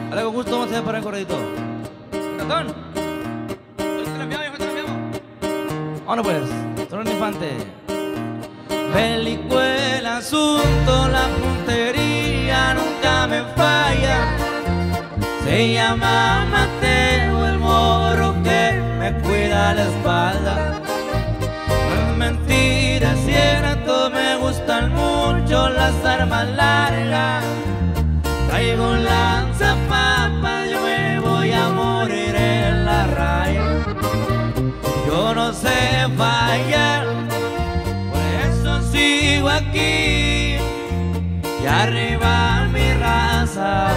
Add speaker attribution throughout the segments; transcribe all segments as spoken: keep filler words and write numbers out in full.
Speaker 1: Ahora con gusto vamos a hacer para el corredito. ¡Ratón! Ahorita lo enviamos, ahorita lo enviamos. Vámonos pues, Sonora Infante. Bélico el asunto, la puntería nunca me falla. Se llama Mateo, el morro que me cuida la espalda. No es mentira, es cierto, me gustan mucho las armas largas. Traigo un lanzapapas, yo me voy a morir en la raya. Yo no sé fallar, por eso sigo aquí y arriba mi raza.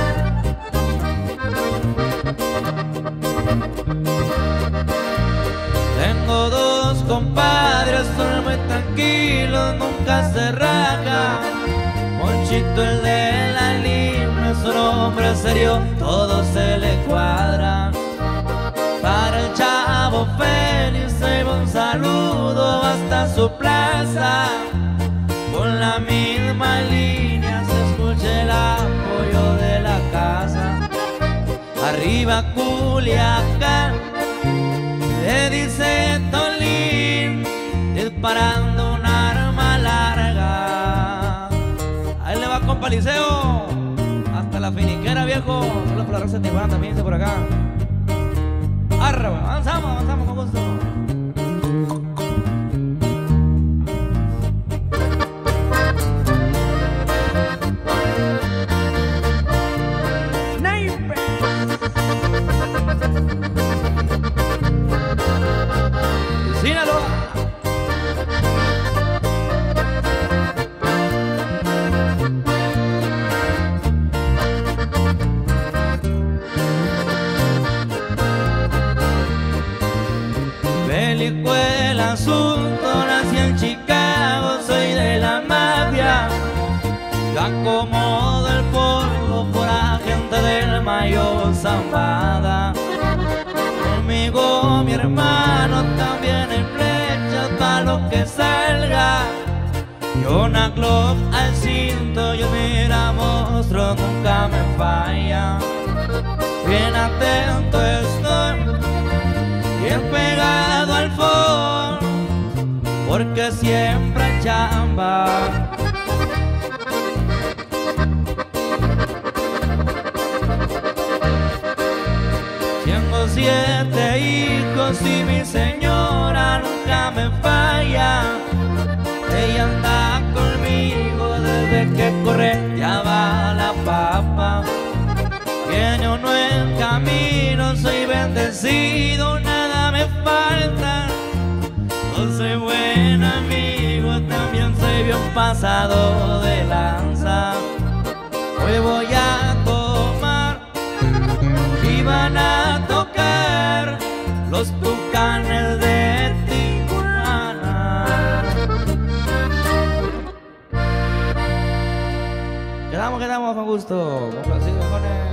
Speaker 1: Tengo dos compadres, son muy tranquilos, nunca se rajan. Monchito el de la lima es un hombre serio, todo se le cuadra. Para el chavo Félix se va un saludo hasta su plaza. Con la misma línea se escucha el apoyo de la casa. Arriba Culiacán, le dice Tolín, disparando un arma larga. Ahí le va compa Liceo, hasta la finiquera viejo. Solo por la raza de Tijuana también, dice por acá. Arra, avanzamos, avanzamos con gusto. Sinaloa. Bélico el asunto, nací en Chicago, soy de la mafia. Yo acomodo el polvo por agente del mayor Zambada. Conmigo mi hermano también en flecha pa' lo que salga. Y una Glock al cinto, yo mira monstruo, nunca me falla. Bien atento estoy, bien pegado al phone, porque siempre hay chamba. Tengo siete hijos y mi señora nunca me falla. Ella anda conmigo desde que corre, ya va la papa. Viene uno en camino, soy bendecido, nada me falta. No soy buen amigo, también soy bien pasado de lanza. Hoy voy a tomar y van a tocar los Tucanes de Tijuana. Quedamos, quedamos con gusto, complacido con él.